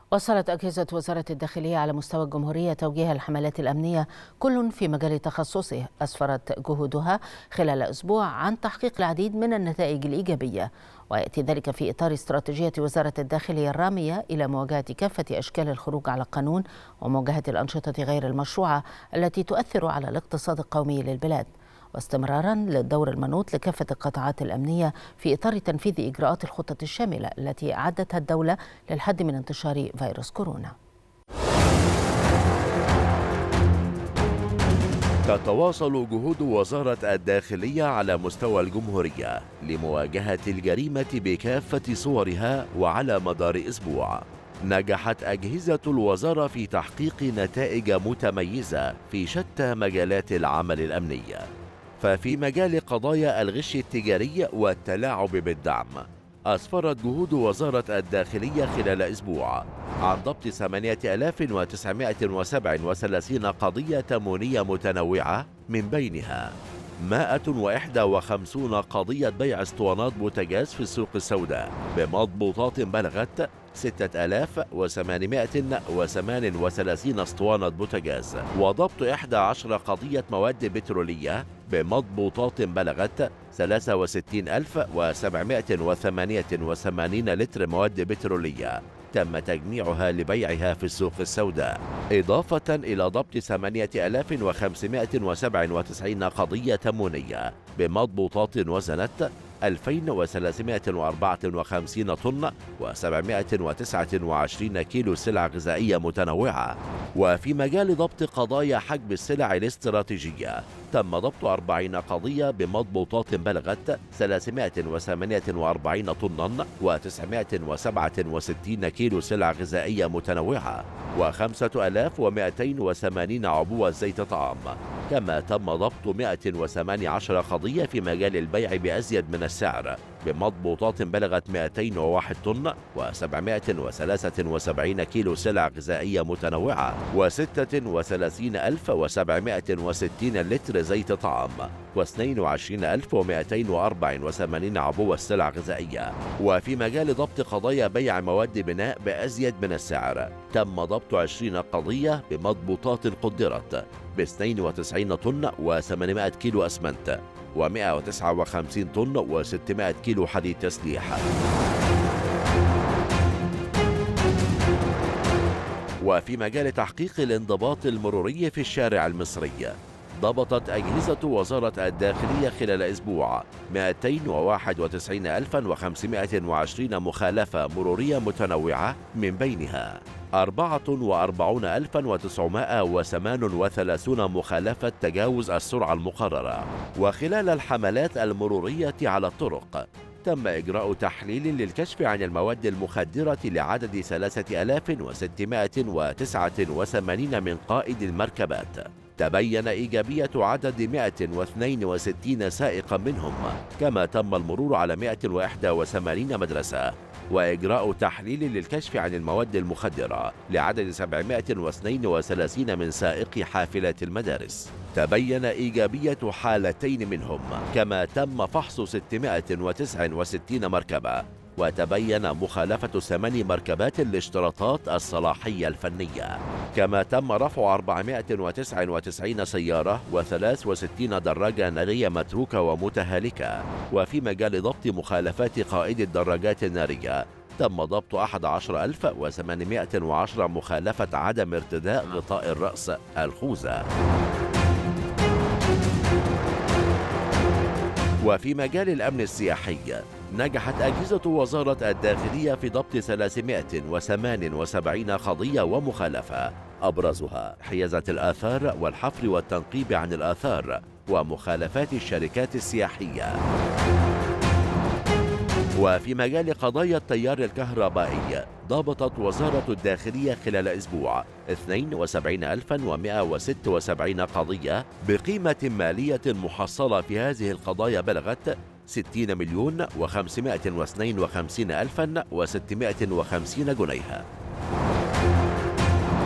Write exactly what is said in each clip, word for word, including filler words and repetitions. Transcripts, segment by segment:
وصلت أجهزة وزارة الداخلية على مستوى الجمهورية توجيه الحملات الأمنية كل في مجال تخصصه. أسفرت جهودها خلال أسبوع عن تحقيق العديد من النتائج الإيجابية، ويأتي ذلك في إطار استراتيجية وزارة الداخلية الرامية إلى مواجهة كافة أشكال الخروج على القانون ومواجهة الأنشطة غير المشروعة التي تؤثر على الاقتصاد القومي للبلاد، واستمرارا للدور المنوط لكافة القطاعات الأمنية في إطار تنفيذ إجراءات الخطة الشاملة التي أعدتها الدولة للحد من انتشار فيروس كورونا. تتواصل جهود وزارة الداخلية على مستوى الجمهورية لمواجهة الجريمة بكافة صورها، وعلى مدار أسبوع نجحت أجهزة الوزارة في تحقيق نتائج متميزة في شتى مجالات العمل الأمني. ففي مجال قضايا الغش التجاري والتلاعب بالدعم، أسفرت جهود وزارة الداخلية خلال أسبوع عن ضبط ثمانية آلاف وتسعمائة وسبعة وثلاثين قضية تموينية متنوعة، من بينها مائة وواحد وخمسين قضية بيع اسطوانات بوتاجاز في السوق السوداء بمضبوطات بلغت ستة آلاف وثمانمائة وثمانية وثلاثين اسطوانة بوتاجاز، وضبط إحدى عشرة قضية مواد بترولية بمضبوطات بلغت ثلاثة وستين ألف وسبعمائة وثمانية وثمانين لتر مواد بترولية تم تجميعها لبيعها في السوق السوداء، إضافة إلى ضبط ثمانية آلاف وخمسمائة وسبعة وتسعين قضية تموينية بمضبوطات وزنت ألفين وثلاثمائة وأربعة وخمسين طن وسبعمائة وتسعة وعشرين كيلو سلع غذائية متنوعة. وفي مجال ضبط قضايا حجب السلع الاستراتيجية، تم ضبط أربعين قضية بمضبوطات بلغت ثلاثمائة وثمانية وأربعين طنا وتسعمائة وسبعة وستين كيلو سلع غذائية متنوعة وخمسة آلاف ومائتين وثمانين عبوة زيت طعام. كما تم ضبط مائة وثمانية عشر قضية في مجال البيع بأزيد من السعر بمضبوطات بلغت مائتين وواحد طن وسبعمائة وثلاثة وسبعين كيلو سلع غذائية متنوعة وستة وثلاثين ألف وسبعمائة وستين لتر زيت طعام واثنين وعشرين ألف ومائتين وأربعة وثمانين عبوة سلع غذائية. وفي مجال ضبط قضايا بيع مواد بناء بأزيد من السعر، تم ضبط عشرين قضية بمضبوطات قدرت ب اثنين وتسعين طن وثمانمائة كيلو أسمنت ومائة وتسعة وخمسين طن وستمائة كيلو حديد تسليح. وفي مجال تحقيق الانضباط المروري في الشارع المصري، ضبطت أجهزة وزارة الداخلية خلال أسبوع مائتين وواحد وتسعين ألفا وخمسمائة وعشرين مخالفة مرورية متنوعة، من بينها أربعة وأربعين ألفا وتسعمائة وثمانية وثلاثين مخالفة تجاوز السرعة المقررة. وخلال الحملات المرورية على الطرق، تم إجراء تحليل للكشف عن المواد المخدرة لعدد ثلاثة آلاف وستمائة وتسعة وثمانين من قائد المركبات. تبين إيجابية عدد مائة واثنين وستين سائقا منهم، كما تم المرور على مائة وواحد وثمانين مدرسة وإجراء تحليل للكشف عن المواد المخدرة لعدد سبعمائة واثنين وثلاثين من سائقي حافلات المدارس. تبين إيجابية حالتين منهم، كما تم فحص ستمائة وتسعة وستين مركبة، وتبين مخالفة ثمان مركبات لاشتراطات الصلاحية الفنية. كما تم رفع أربعمائة وتسعة وتسعين سيارة وثلاث وستين دراجة نارية متروكة ومتهالكة. وفي مجال ضبط مخالفات قائد الدراجات النارية، تم ضبط أحد عشر ألف وثمانمائة وعشرة مخالفة عدم ارتداء غطاء الرأس الخوذة. وفي مجال الأمن السياحي، نجحت أجهزة وزارة الداخلية في ضبط ثلاثمائة وثمانية وسبعين قضية ومخالفة، أبرزها حيازة الآثار والحفر والتنقيب عن الآثار ومخالفات الشركات السياحية. وفي مجال قضايا التيار الكهربائي، ضبطت وزارة الداخلية خلال أسبوع اثنين وسبعين ألفا ومائة وستة وسبعين قضية بقيمة مالية محصلة في هذه القضايا بلغت ستين مليون وخمسمائة واثنين وخمسين ألفا وستمائة وخمسين جنيها.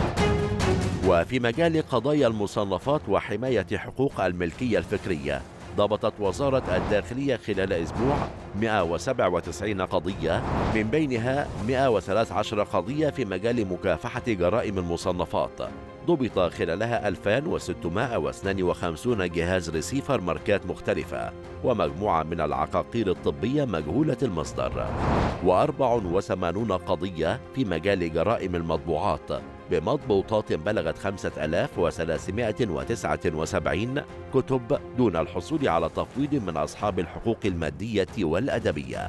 وفي مجال قضايا المصنفات وحماية حقوق الملكية الفكرية، ضبطت وزارة الداخلية خلال أسبوع مئة وسبعة وتسعين قضية، من بينها مئة وثلاثة عشر قضية في مجال مكافحة جرائم المصنفات. ضبط خلالها ألفين وستمائة واثنين وخمسين جهاز ريسيفر ماركات مختلفة، ومجموعة من العقاقير الطبية مجهولة المصدر، وأربع وثمانين قضية في مجال جرائم المطبوعات بمضبوطات بلغت خمسة آلاف وثلاثمائة وتسعة وسبعين كتب دون الحصول على تفويض من أصحاب الحقوق المادية والأدبية.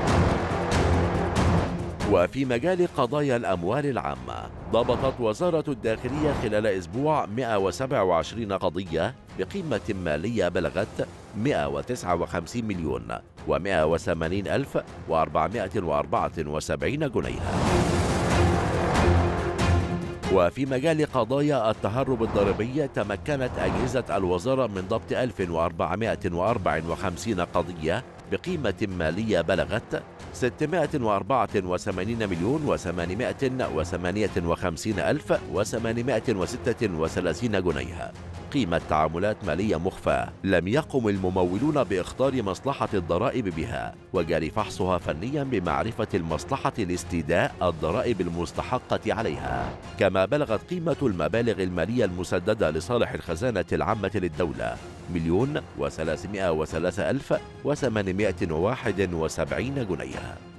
وفي مجال قضايا الأموال العامة، ضبطت وزارة الداخلية خلال أسبوع مئة وسبعة وعشرين قضية بقيمة مالية بلغت مئة وتسعة وخمسين مليون ومئة وثمانين ألف وأربعمائة وأربعة وسبعين جنيها. وفي مجال قضايا التهرب الضريبي، تمكنت أجهزة الوزارة من ضبط ألف وأربعمائة وأربعة وخمسين قضية بقيمة مالية بلغت ستمائة وأربعة وثمانين مليون وثمانمائة وثمانية وخمسين ألف وثمانمائة وستة وثلاثين جنيها، قيمة تعاملات مالية مخفاة لم يقم الممولون بإخطار مصلحة الضرائب بها، وجاري فحصها فنيا بمعرفة المصلحة لاستيداء الضرائب المستحقة عليها. كما بلغت قيمة المبالغ المالية المسددة لصالح الخزانة العامة للدولة مليون وثلاثمائة وثلاثة ألف وثمانمائة وواحد وسبعين جنيها.